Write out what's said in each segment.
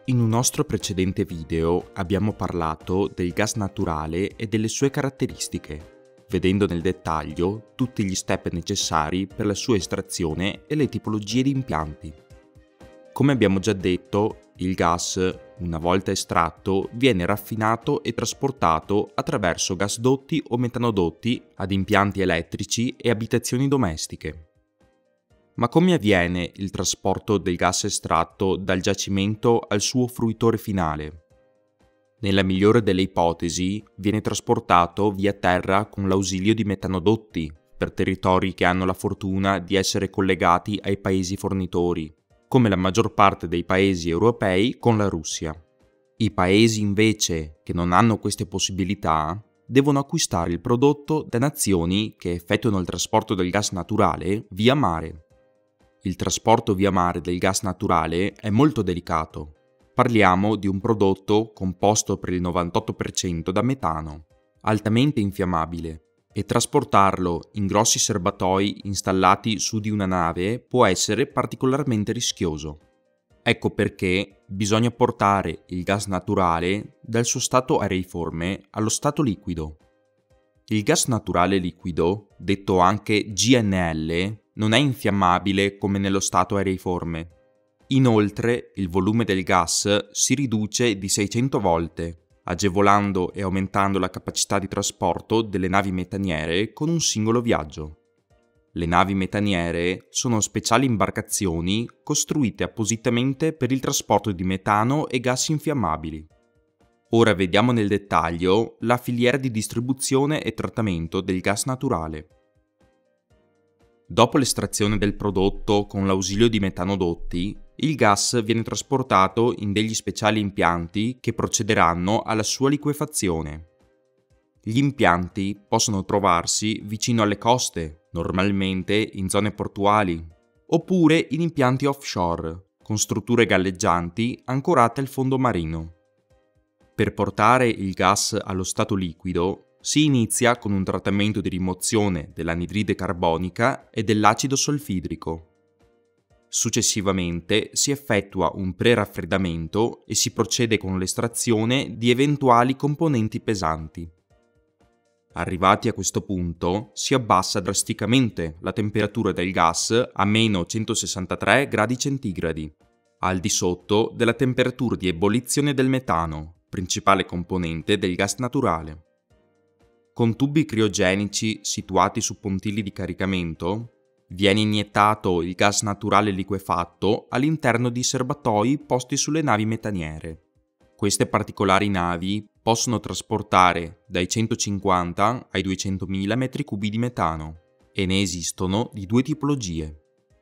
In un nostro precedente video abbiamo parlato del gas naturale e delle sue caratteristiche, vedendo nel dettaglio tutti gli step necessari per la sua estrazione e le tipologie di impianti. Come abbiamo già detto, il gas, una volta estratto, viene raffinato e trasportato attraverso gasdotti o metanodotti ad impianti elettrici e abitazioni domestiche. Ma come avviene il trasporto del gas estratto dal giacimento al suo fruitore finale? Nella migliore delle ipotesi, viene trasportato via terra con l'ausilio di metanodotti per territori che hanno la fortuna di essere collegati ai paesi fornitori, come la maggior parte dei paesi europei con la Russia. I paesi invece che non hanno queste possibilità devono acquistare il prodotto da nazioni che effettuano il trasporto del gas naturale via mare. Il trasporto via mare del gas naturale è molto delicato. Parliamo di un prodotto composto per il 98% da metano, altamente infiammabile, e trasportarlo in grossi serbatoi installati su di una nave può essere particolarmente rischioso. Ecco perché bisogna portare il gas naturale dal suo stato areiforme allo stato liquido. Il gas naturale liquido, detto anche GNL, non è infiammabile come nello stato areiforme. Inoltre, il volume del gas si riduce di 600 volte, agevolando e aumentando la capacità di trasporto delle navi metaniere con un singolo viaggio. Le navi metaniere sono speciali imbarcazioni costruite appositamente per il trasporto di metano e gas infiammabili. Ora vediamo nel dettaglio la filiera di distribuzione e trattamento del gas naturale. Dopo l'estrazione del prodotto con l'ausilio di metanodotti, il gas viene trasportato in degli speciali impianti che procederanno alla sua liquefazione. Gli impianti possono trovarsi vicino alle coste, normalmente in zone portuali, oppure in impianti offshore, con strutture galleggianti ancorate al fondo marino. Per portare il gas allo stato liquido, si inizia con un trattamento di rimozione dell'anidride carbonica e dell'acido solfidrico. Successivamente si effettua un preraffreddamento e si procede con l'estrazione di eventuali componenti pesanti. Arrivati a questo punto, si abbassa drasticamente la temperatura del gas a meno 163 gradi centigradi, al di sotto della temperatura di ebollizione del metano, principale componente del gas naturale. Con tubi criogenici situati su pontili di caricamento, viene iniettato il gas naturale liquefatto all'interno di serbatoi posti sulle navi metaniere. Queste particolari navi possono trasportare dai 150 ai 200.000 m3 di metano e ne esistono di due tipologie.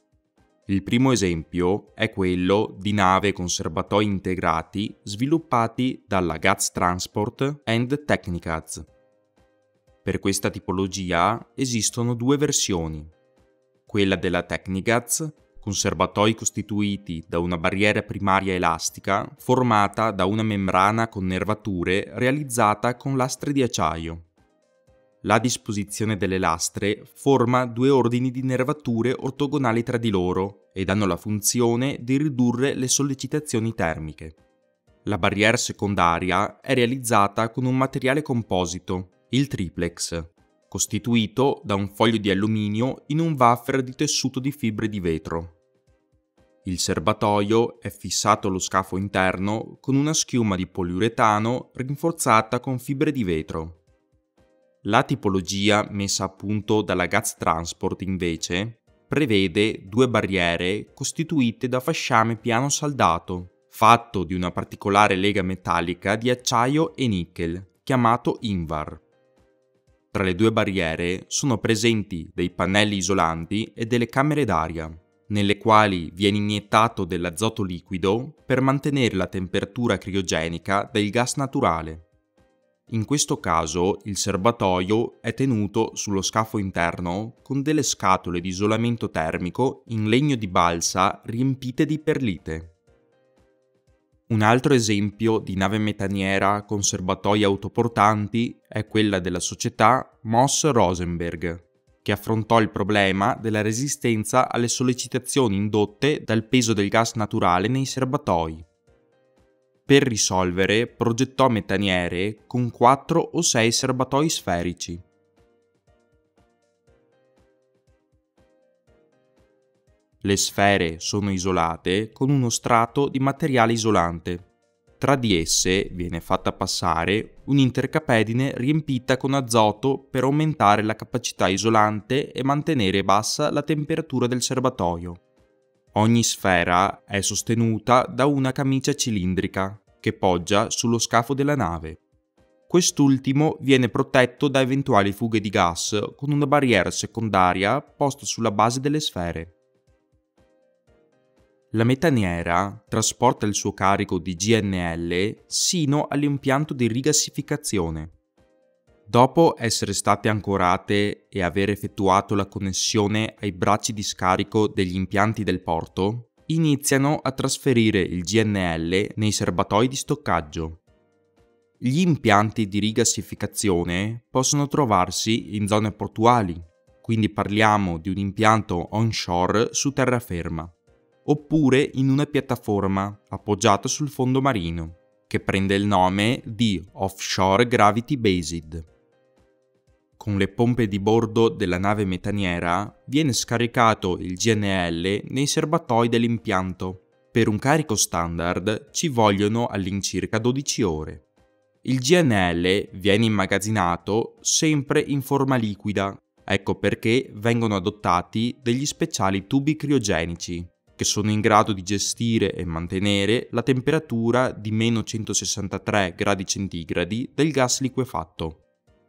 Il primo esempio è quello di nave con serbatoi integrati sviluppati dalla Gas Transport and Technicaz. Per questa tipologia esistono due versioni, quella della Technicaz, con serbatoi costituiti da una barriera primaria elastica formata da una membrana con nervature realizzata con lastre di acciaio. La disposizione delle lastre forma due ordini di nervature ortogonali tra di loro ed hanno la funzione di ridurre le sollecitazioni termiche. La barriera secondaria è realizzata con un materiale composito, il triplex, costituito da un foglio di alluminio in un wafer di tessuto di fibre di vetro. Il serbatoio è fissato allo scafo interno con una schiuma di poliuretano rinforzata con fibre di vetro. La tipologia messa a punto dalla Gas Transport, invece, prevede due barriere costituite da fasciame piano saldato, fatto di una particolare lega metallica di acciaio e nickel, chiamato Invar. Tra le due barriere sono presenti dei pannelli isolanti e delle camere d'aria, nelle quali viene iniettato dell'azoto liquido per mantenere la temperatura criogenica del gas naturale. In questo caso il serbatoio è tenuto sullo scafo interno con delle scatole di isolamento termico in legno di balsa riempite di perlite. Un altro esempio di nave metaniera con serbatoi autoportanti è quella della società Moss-Rosenberg, che affrontò il problema della resistenza alle sollecitazioni indotte dal peso del gas naturale nei serbatoi. Per risolvere, progettò metaniere con 4 o 6 serbatoi sferici. Le sfere sono isolate con uno strato di materiale isolante. Tra di esse viene fatta passare un'intercapedine riempita con azoto per aumentare la capacità isolante e mantenere bassa la temperatura del serbatoio. Ogni sfera è sostenuta da una camicia cilindrica che poggia sullo scafo della nave. Quest'ultimo viene protetto da eventuali fughe di gas con una barriera secondaria posta sulla base delle sfere. La metaniera trasporta il suo carico di GNL sino all'impianto di rigassificazione. Dopo essere state ancorate e aver effettuato la connessione ai bracci di scarico degli impianti del porto, iniziano a trasferire il GNL nei serbatoi di stoccaggio. Gli impianti di rigassificazione possono trovarsi in zone portuali, quindi parliamo di un impianto onshore su terraferma, oppure in una piattaforma appoggiata sul fondo marino, che prende il nome di Offshore Gravity Based. Con le pompe di bordo della nave metaniera viene scaricato il GNL nei serbatoi dell'impianto. Per un carico standard ci vogliono all'incirca 12 ore. Il GNL viene immagazzinato sempre in forma liquida, ecco perché vengono adottati degli speciali tubi criogenici, che sono in grado di gestire e mantenere la temperatura di meno 163 gradi centigradi del gas liquefatto.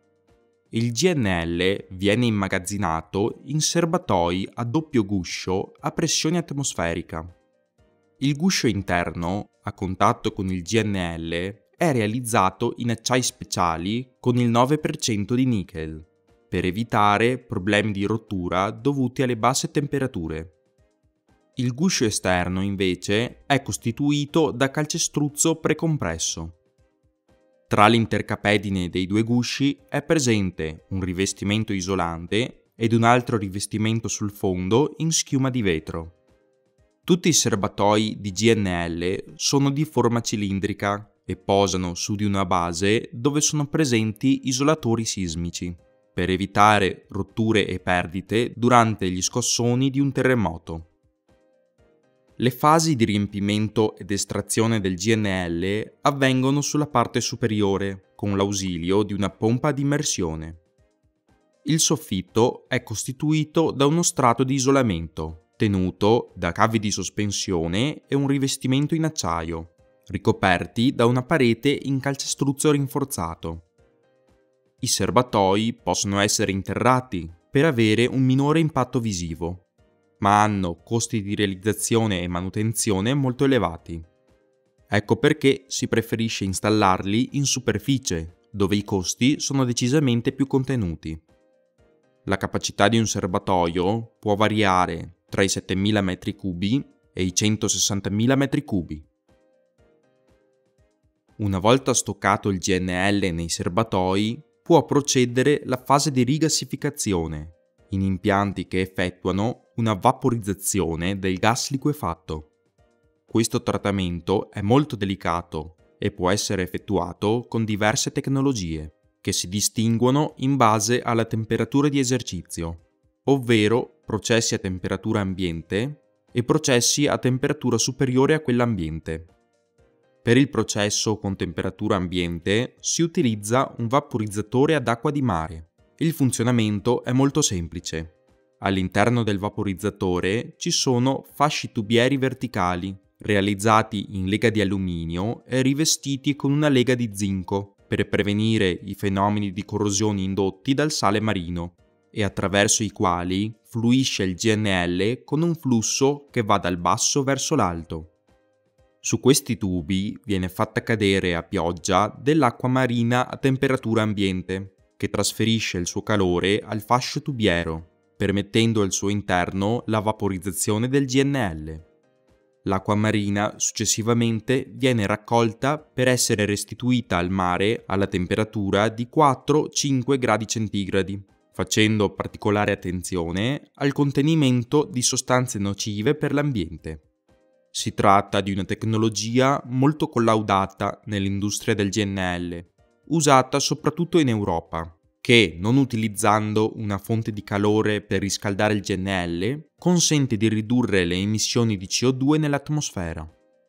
Il GNL viene immagazzinato in serbatoi a doppio guscio a pressione atmosferica. Il guscio interno, a contatto con il GNL, è realizzato in acciai speciali con il 9% di nickel, per evitare problemi di rottura dovuti alle basse temperature. Il guscio esterno, invece, è costituito da calcestruzzo precompresso. Tra l'intercapedine dei due gusci è presente un rivestimento isolante ed un altro rivestimento sul fondo in schiuma di vetro. Tutti i serbatoi di GNL sono di forma cilindrica e posano su di una base dove sono presenti isolatori sismici, per evitare rotture e perdite durante gli scossoni di un terremoto. Le fasi di riempimento ed estrazione del GNL avvengono sulla parte superiore, con l'ausilio di una pompa di immersione. Il soffitto è costituito da uno strato di isolamento, tenuto da cavi di sospensione e un rivestimento in acciaio, ricoperti da una parete in calcestruzzo rinforzato. I serbatoi possono essere interrati per avere un minore impatto visivo, ma hanno costi di realizzazione e manutenzione molto elevati. Ecco perché si preferisce installarli in superficie, dove i costi sono decisamente più contenuti. La capacità di un serbatoio può variare tra i 7.000 m3 e i 160.000 m3. Una volta stoccato il GNL nei serbatoi, può procedere la fase di rigassificazione, in impianti che effettuano una vaporizzazione del gas liquefatto. Questo trattamento è molto delicato e può essere effettuato con diverse tecnologie, che si distinguono in base alla temperatura di esercizio, ovvero processi a temperatura ambiente e processi a temperatura superiore a quell'ambiente. Per il processo con temperatura ambiente si utilizza un vaporizzatore ad acqua di mare. Il funzionamento è molto semplice. All'interno del vaporizzatore ci sono fasci tubieri verticali, realizzati in lega di alluminio e rivestiti con una lega di zinco, per prevenire i fenomeni di corrosione indotti dal sale marino, e attraverso i quali fluisce il GNL con un flusso che va dal basso verso l'alto. Su questi tubi viene fatta cadere a pioggia dell'acqua marina a temperatura ambiente, che trasferisce il suo calore al fascio tubiero, permettendo al suo interno la vaporizzazione del GNL. L'acqua marina successivamente viene raccolta per essere restituita al mare alla temperatura di 4-5 gradi centigradi, facendo particolare attenzione al contenimento di sostanze nocive per l'ambiente. Si tratta di una tecnologia molto collaudata nell'industria del GNL, usata soprattutto in Europa, che, non utilizzando una fonte di calore per riscaldare il GNL, consente di ridurre le emissioni di CO2 nell'atmosfera.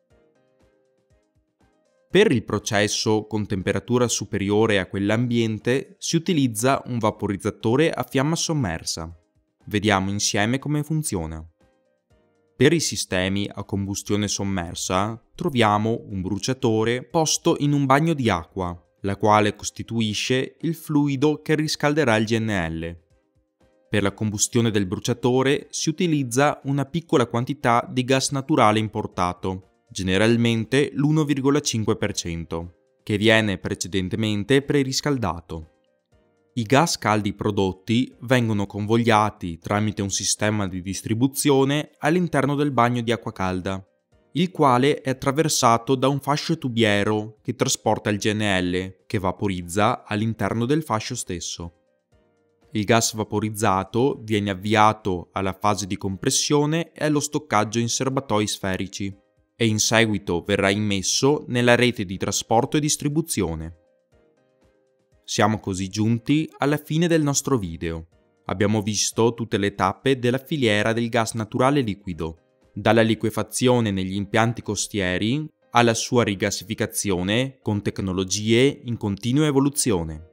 Per il processo con temperatura superiore a quell'ambiente si utilizza un vaporizzatore a fiamma sommersa. Vediamo insieme come funziona. Per i sistemi a combustione sommersa troviamo un bruciatore posto in un bagno di acqua, la quale costituisce il fluido che riscalderà il GNL. Per la combustione del bruciatore si utilizza una piccola quantità di gas naturale importato, generalmente l'1,5%, che viene precedentemente preriscaldato. I gas caldi prodotti vengono convogliati tramite un sistema di distribuzione all'interno del bagno di acqua calda, il quale è attraversato da un fascio tubiero che trasporta il GNL, che vaporizza all'interno del fascio stesso. Il gas vaporizzato viene avviato alla fase di compressione e allo stoccaggio in serbatoi sferici, e in seguito verrà immesso nella rete di trasporto e distribuzione. Siamo così giunti alla fine del nostro video. Abbiamo visto tutte le tappe della filiera del gas naturale liquido, dalla liquefazione negli impianti costieri alla sua rigassificazione con tecnologie in continua evoluzione.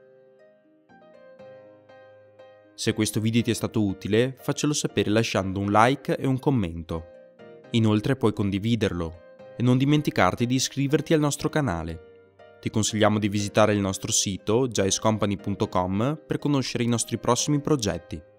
Se questo video ti è stato utile, faccelo sapere lasciando un like e un commento. Inoltre puoi condividerlo e non dimenticarti di iscriverti al nostro canale. Ti consigliamo di visitare il nostro sito jaiscompany.com per conoscere i nostri prossimi progetti.